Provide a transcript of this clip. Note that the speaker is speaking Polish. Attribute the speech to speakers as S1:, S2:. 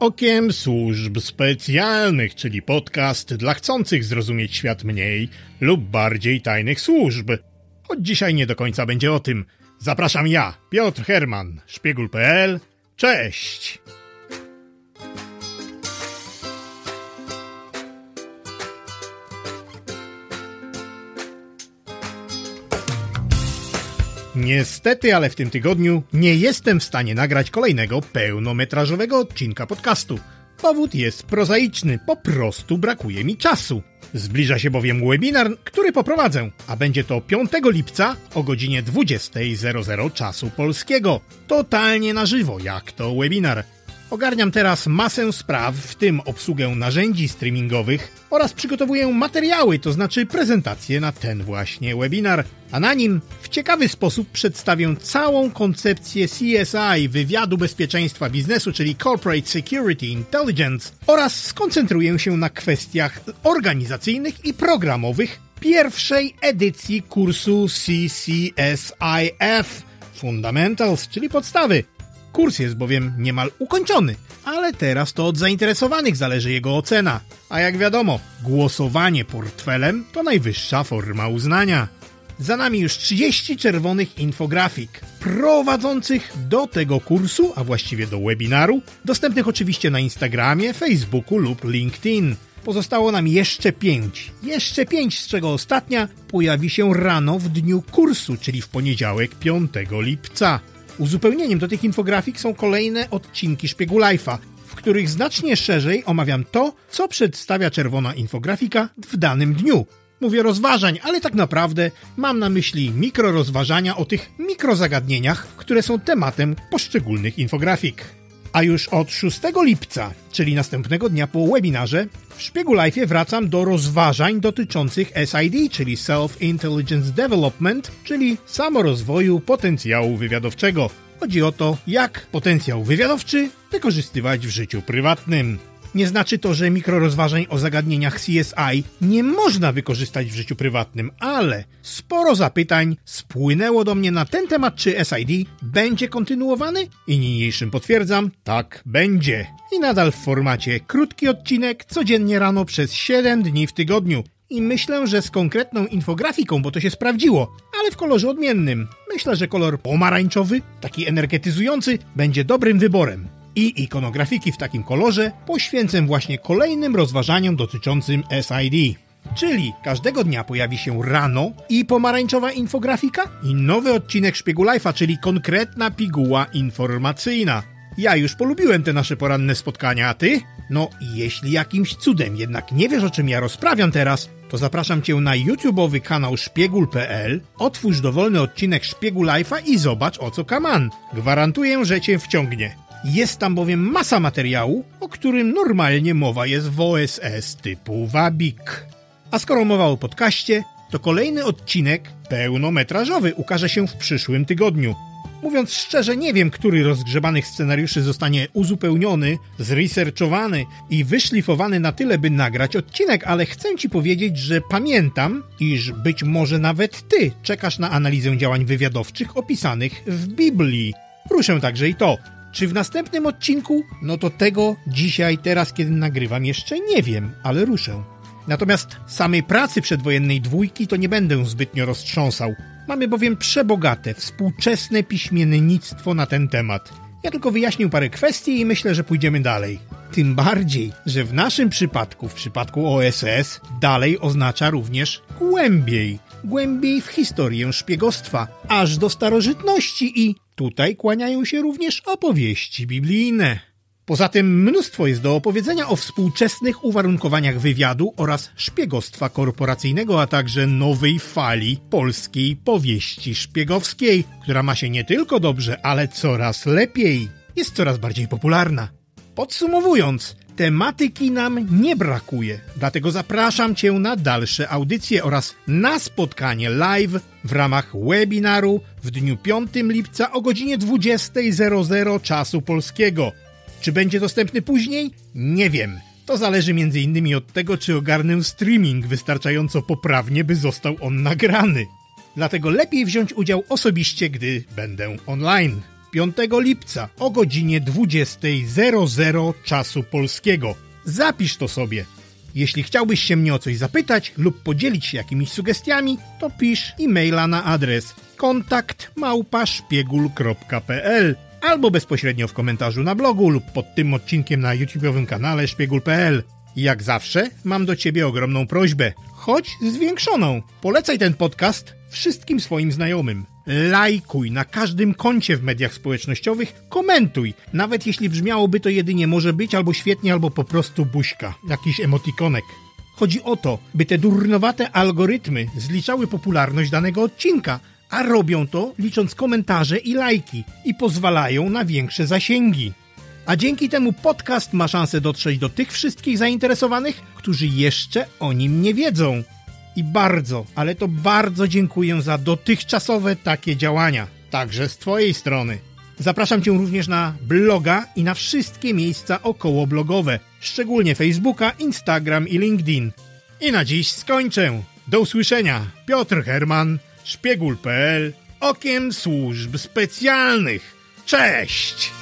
S1: Okiem służb specjalnych, czyli podcast dla chcących zrozumieć świat mniej lub bardziej tajnych służb. Choć dzisiaj nie do końca będzie o tym. Zapraszam ja, Piotr Herman, Szpiegul.pl. Cześć! Niestety, ale w tym tygodniu nie jestem w stanie nagrać kolejnego pełnometrażowego odcinka podcastu. Powód jest prozaiczny, po prostu brakuje mi czasu. Zbliża się bowiem webinar, który poprowadzę, a będzie to 5 lipca o godzinie 20:00 czasu polskiego. Totalnie na żywo, jak to webinar. Ogarniam teraz masę spraw, w tym obsługę narzędzi streamingowych oraz przygotowuję materiały, to znaczy prezentacje na ten właśnie webinar. A na nim w ciekawy sposób przedstawię całą koncepcję CSI, wywiadu bezpieczeństwa biznesu, czyli Corporate Security Intelligence, oraz skoncentruję się na kwestiach organizacyjnych i programowych pierwszej edycji kursu CCSIF Fundamentals, czyli podstawy. Kurs jest bowiem niemal ukończony, ale teraz to od zainteresowanych zależy jego ocena. A jak wiadomo, głosowanie portfelem to najwyższa forma uznania. Za nami już 30 czerwonych infografik prowadzących do tego kursu, a właściwie do webinaru, dostępnych oczywiście na Instagramie, Facebooku lub LinkedIn. Pozostało nam jeszcze 5, z czego ostatnia pojawi się rano w dniu kursu, czyli w poniedziałek 5 lipca. Uzupełnieniem do tych infografik są kolejne odcinki Szpiegu.life'a, w których znacznie szerzej omawiam to, co przedstawia czerwona infografika w danym dniu. Mówię rozważań, ale tak naprawdę mam na myśli mikrorozważania o tych mikrozagadnieniach, które są tematem poszczególnych infografik. A już od 6 lipca, czyli następnego dnia po webinarze, w Szpiegu.life'ie wracam do rozważań dotyczących SID, czyli Self-Intelligence Development, czyli samorozwoju potencjału wywiadowczego. Chodzi o to, jak potencjał wywiadowczy wykorzystywać w życiu prywatnym. Nie znaczy to, że mikrorozważań o zagadnieniach CSI nie można wykorzystać w życiu prywatnym, ale sporo zapytań spłynęło do mnie na ten temat, czy SID będzie kontynuowany i niniejszym potwierdzam, tak będzie. I nadal w formacie krótki odcinek, codziennie rano przez 7 dni w tygodniu. I myślę, że z konkretną infografiką, bo to się sprawdziło, ale w kolorze odmiennym. Myślę, że kolor pomarańczowy, taki energetyzujący, będzie dobrym wyborem. I ikonografiki w takim kolorze poświęcę właśnie kolejnym rozważaniom dotyczącym SID. Czyli każdego dnia pojawi się rano i pomarańczowa infografika i nowy odcinek Szpiegu.life'a, czyli konkretna piguła informacyjna. Ja już polubiłem te nasze poranne spotkania, a ty? No, jeśli jakimś cudem jednak nie wiesz, o czym ja rozprawiam teraz, to zapraszam cię na YouTube'owy kanał Szpiegul.pl, otwórz dowolny odcinek Szpiegu.life'a i zobacz, o co kaman. Gwarantuję, że cię wciągnie. Jest tam bowiem masa materiału, o którym normalnie mowa jest w OSS typu Wabik. A skoro mowa o podcaście, to kolejny odcinek pełnometrażowy ukaże się w przyszłym tygodniu. Mówiąc szczerze, nie wiem, który rozgrzebanych scenariuszy zostanie uzupełniony, zresearchowany i wyszlifowany na tyle, by nagrać odcinek, ale chcę ci powiedzieć, że pamiętam, iż być może nawet ty czekasz na analizę działań wywiadowczych opisanych w Biblii. Ruszę także i to. Czy w następnym odcinku? No to tego dzisiaj, teraz kiedy nagrywam, jeszcze nie wiem, ale ruszę. Natomiast samej pracy przedwojennej dwójki to nie będę zbytnio roztrząsał. Mamy bowiem przebogate, współczesne piśmiennictwo na ten temat. Ja tylko wyjaśnię parę kwestii i myślę, że pójdziemy dalej. Tym bardziej, że w naszym przypadku, w przypadku OSS, dalej oznacza również głębiej. Głębiej w historię szpiegostwa, aż do starożytności i tutaj kłaniają się również opowieści biblijne. Poza tym mnóstwo jest do opowiedzenia o współczesnych uwarunkowaniach wywiadu oraz szpiegostwa korporacyjnego, a także nowej fali polskiej powieści szpiegowskiej, która ma się nie tylko dobrze, ale coraz lepiej. Jest coraz bardziej popularna. Podsumowując, tematyki nam nie brakuje, dlatego zapraszam cię na dalsze audycje oraz na spotkanie live w ramach webinaru w dniu 5 lipca o godzinie 20:00 czasu polskiego. Czy będzie dostępny później? Nie wiem. To zależy m.in. od tego, czy ogarnę streaming wystarczająco poprawnie, by został on nagrany. Dlatego lepiej wziąć udział osobiście, gdy będę online. 5 lipca o godzinie 20:00 czasu polskiego. Zapisz to sobie. Jeśli chciałbyś się mnie o coś zapytać lub podzielić się jakimiś sugestiami, to pisz e-maila na adres kontakt@szpiegul.pl albo bezpośrednio w komentarzu na blogu lub pod tym odcinkiem na YouTube'owym kanale szpiegul.pl. Jak zawsze mam do Ciebie ogromną prośbę, choć zwiększoną. Polecaj ten podcast wszystkim swoim znajomym. Lajkuj na każdym koncie w mediach społecznościowych, komentuj, nawet jeśli brzmiałoby to jedynie może być albo świetnie, albo po prostu buźka, jakiś emotikonek. Chodzi o to, by te durnowate algorytmy zliczały popularność danego odcinka, a robią to licząc komentarze i lajki i pozwalają na większe zasięgi. A dzięki temu podcast ma szansę dotrzeć do tych wszystkich zainteresowanych, którzy jeszcze o nim nie wiedzą. I bardzo, ale to bardzo dziękuję za dotychczasowe takie działania, także z Twojej strony. Zapraszam Cię również na bloga i na wszystkie miejsca okołoblogowe, szczególnie Facebooka, Instagram i LinkedIn. I na dziś skończę. Do usłyszenia. Piotr Herman, szpiegul.pl, okiem służb specjalnych. Cześć!